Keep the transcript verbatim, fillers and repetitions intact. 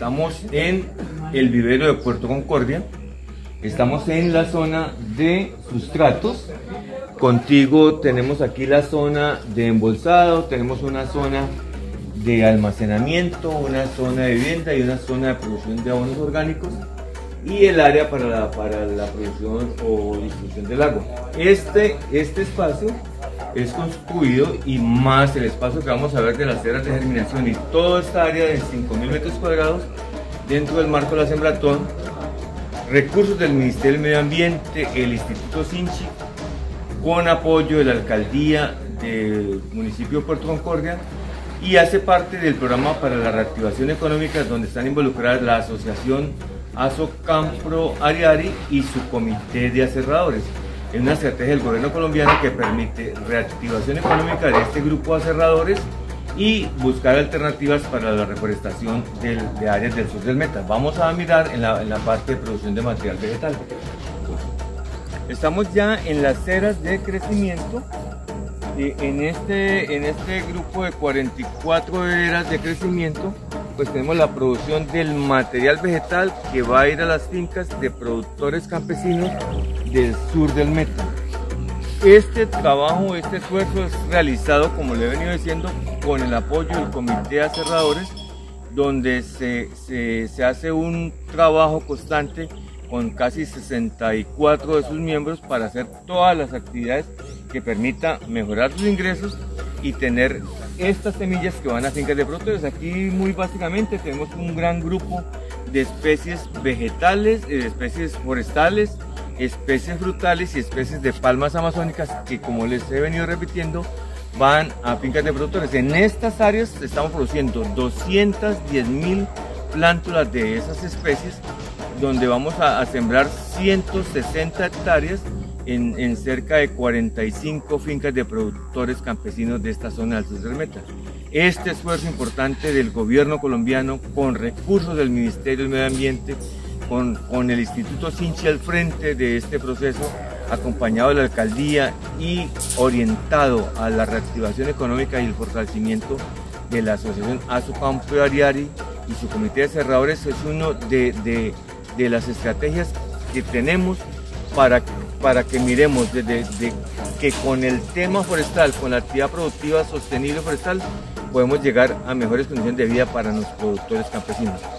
Estamos en el vivero de Puerto Concordia, estamos en la zona de sustratos. Contigo tenemos aquí la zona de embolsado, tenemos una zona de almacenamiento, una zona de vivienda y una zona de producción de abonos orgánicos y el área para la, para la producción o distribución del agua. Este, este espacio es construido y más el espacio que vamos a ver de las ceras de germinación y toda esta área de cinco mil metros cuadrados dentro del marco de la Sembratón, recursos del Ministerio del Medio Ambiente, el Instituto Sinchi, con apoyo de la Alcaldía del municipio de Puerto Concordia, y hace parte del programa para la reactivación económica donde están involucradas la asociación Asocampro Ariari y su comité de aserradores. Es una estrategia del gobierno colombiano que permite reactivación económica de este grupo de aserradores y buscar alternativas para la reforestación del, de áreas del sur del Meta. Vamos a mirar en la, en la parte de producción de material vegetal. Estamos ya en las ceras de crecimiento. Y en, este, en este grupo de cuarenta y cuatro eras de crecimiento, pues tenemos la producción del material vegetal que va a ir a las fincas de productores campesinos del sur del Meta. Este trabajo, este esfuerzo es realizado, como le he venido diciendo, con el apoyo del comité de aserradores, donde se, se, se hace un trabajo constante con casi sesenta y cuatro de sus miembros para hacer todas las actividades que permita mejorar sus ingresos y tener estas semillas que van a fincas de productores. Aquí muy básicamente tenemos un gran grupo de especies vegetales, de especies forestales, especies frutales y especies de palmas amazónicas que, como les he venido repitiendo, van a fincas de productores. En estas áreas estamos produciendo doscientas diez mil plántulas de esas especies, donde vamos a, a sembrar ciento sesenta hectáreas en, en cerca de cuarenta y cinco fincas de productores campesinos de esta zona del sur del Meta. Este esfuerzo importante del gobierno colombiano, con recursos del Ministerio del Medio Ambiente, con, con el Instituto Sinchi al frente de este proceso, acompañado de la alcaldía y orientado a la reactivación económica y el fortalecimiento de la asociación Asocampro Ariari y su comité de aserradores, es uno de, de, de las estrategias que tenemos para, para que miremos desde de, que con el tema forestal, con la actividad productiva sostenible forestal, podemos llegar a mejores condiciones de vida para los productores campesinos.